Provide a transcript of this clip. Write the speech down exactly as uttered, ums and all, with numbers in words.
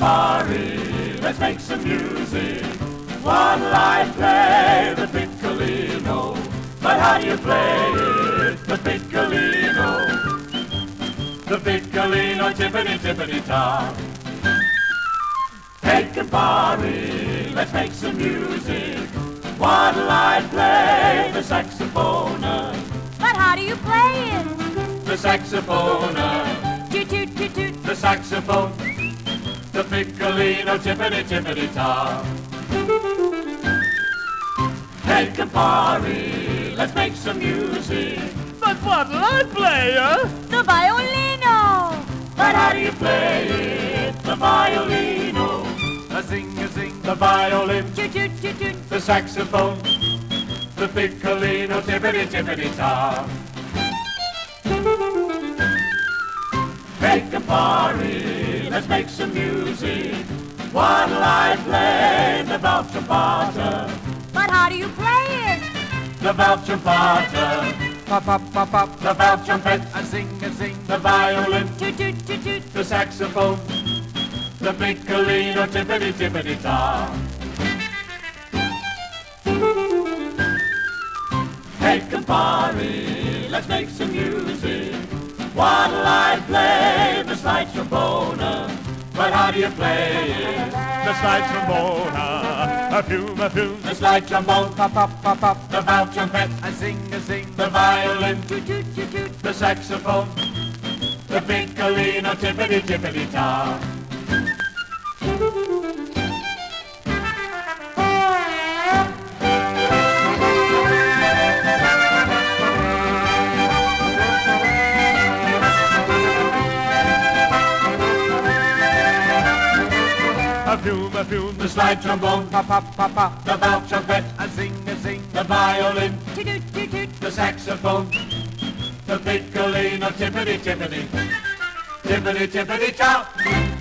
Campari, let's make some music. One live play, the piccolino. But how do you play it, the piccolino? The piccolino, tippity tippity top. Hey Campari, let's make some music. One live play, the saxophone. But how do you play it? The saxophone. Toot toot toot toot. The saxophone. The piccolino, tippity tippity top. Hey Campari, let's make some music. But what'll I play, eh? The violino. But how do you play it? The violino. A zing, a zing. The violin. Toot toot toot toot. The saxophone. The piccolino, tippity tippity top. Hey Campari, let's make some music. One live play, the Valtrompata. But how do you play it? The Valtrompata. Pop, pop, pop, pop. The Valtrompet. A zing, a zing. The violin. Toot toot toot toot. The saxophone. The piccolino, tippity tippity top. Hey Campari, let's make some music. One live play, the slide trombone. But how do you play it? The slide trombone. A fume, a fume. The slide trombone. Pop, pop, pop, pop. The valve trumpet. A zing, a zing. The violin. Toot toot toot toot. The saxophone. The piccolino, tippity tippity top. A fume, a fume. The slide trombone. Pop, pop, pop, pop. The valve trumpet. A zing, a zing. The violin. Toot toot toot toot. The saxophone. The piccolino, tippity tippity. Tippity tippity top.